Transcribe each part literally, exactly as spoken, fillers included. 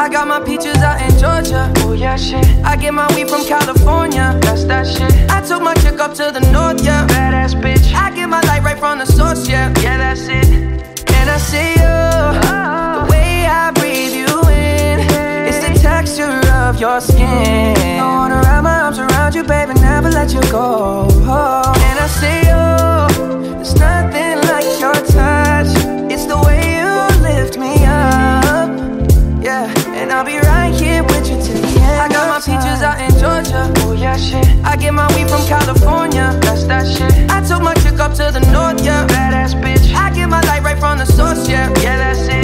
I got my peaches out in Georgia. Oh yeah, shit. I get my weed from California. That's that shit. I took my chick up to the north, yeah. Badass bitch. I get my light right from the source, yeah. Yeah, that's it. And I see you, oh. The way I breathe you in, it's the texture of your skin. I wanna wrap my arms around you, baby, never let you go. Oh. And I see you, there's nothing like your touch. It's the way you lift me up, yeah. And I'll be right here with you till the end. I got my peaches out in Georgia. Oh yeah, shit. I get my weed from California. That's that shit. I took my chick up to the north, yeah. Badass bitch. I get my light right from the source, yeah. Yeah, that's it.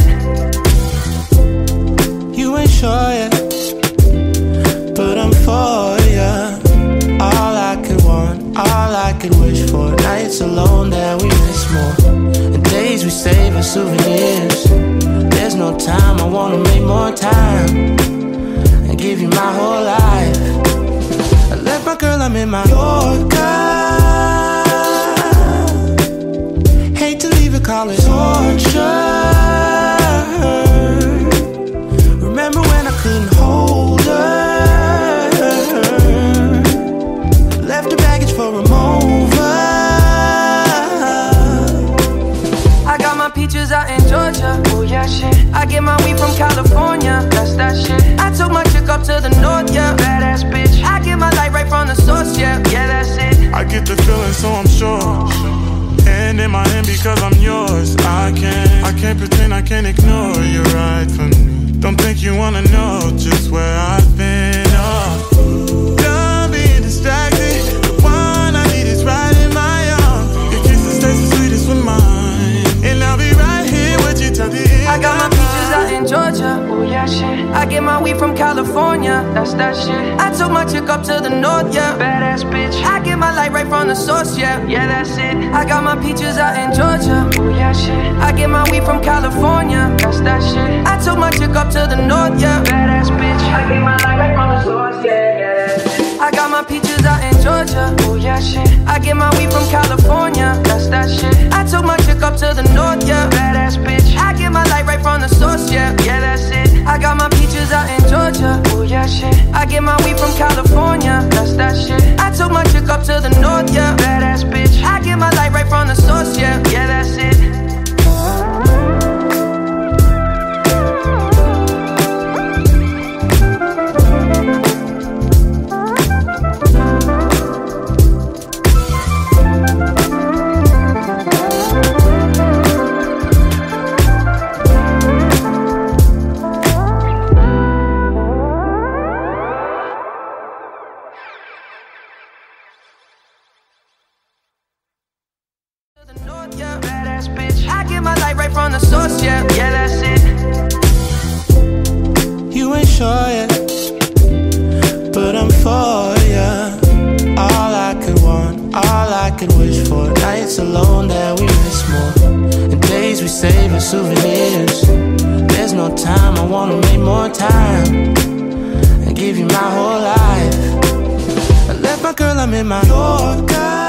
You ain't sure yet, but I'm for ya. All I could want, all I could wish for. Nights alone that we miss more, and days we save as souvenirs. There's no time, I wanna make more time and give you my whole life. I left my girl, I'm in my Yorker. Hate to leave it, call it torture. Remember when I couldn't hold her? Left the baggage for a mover. I got my peaches out in Georgia. Oh yeah, shit. I get my weed from California. That's that shit. I took my chick up to the north, yeah. Badass bitch. I get my light right from the source, yeah. Yeah, that's it. I get the feeling, so I'm sure. Hand in my hand because I'm yours. I can't, I can't pretend, I can't ignore. You're right for me. Don't think you wanna know just where I've been. Oh, done being distracted. The one I need is right in my arms. Your kisses taste the sweetest with mine, and I'll be right here with you till the end. I got my peaches out in Georgia. Oh yeah, shit. I get my weed from California. That's that shit. I took my chick up to the north, yeah. Badass bitch. I get my light right from the source, yeah. Yeah, that's it. I got my peaches out in Georgia. Oh yeah, shit. I get my weed from California. That's that shit. I took my chick up to the north, yeah. Badass bitch. I get my light right from the source, yeah. Yeah, that's it. I got my peaches out in Georgia. Oh yeah, shit. I get my weed from California. That's that shit. I took my chick up to the north, yeah. Badass bitch. I get my light right from the source, yeah. Yeah, that's it. I got my peaches out in Georgia. Oh yeah, shit. I get my weed from California. That's that shit. I took my chick up to the north, yeah. Badass bitch. I get my light right from the source, yeah. Yeah, that's it. Yeah, badass bitch. I get my light right from the source, yeah. Yeah, that's it. You ain't sure yet, but I'm for ya. All I could want, all I could wish for. Nights alone that we miss more, and days we save as souvenirs. There's no time, I wanna make more time and give you my whole life. I left my girl, I'm in my Yorker.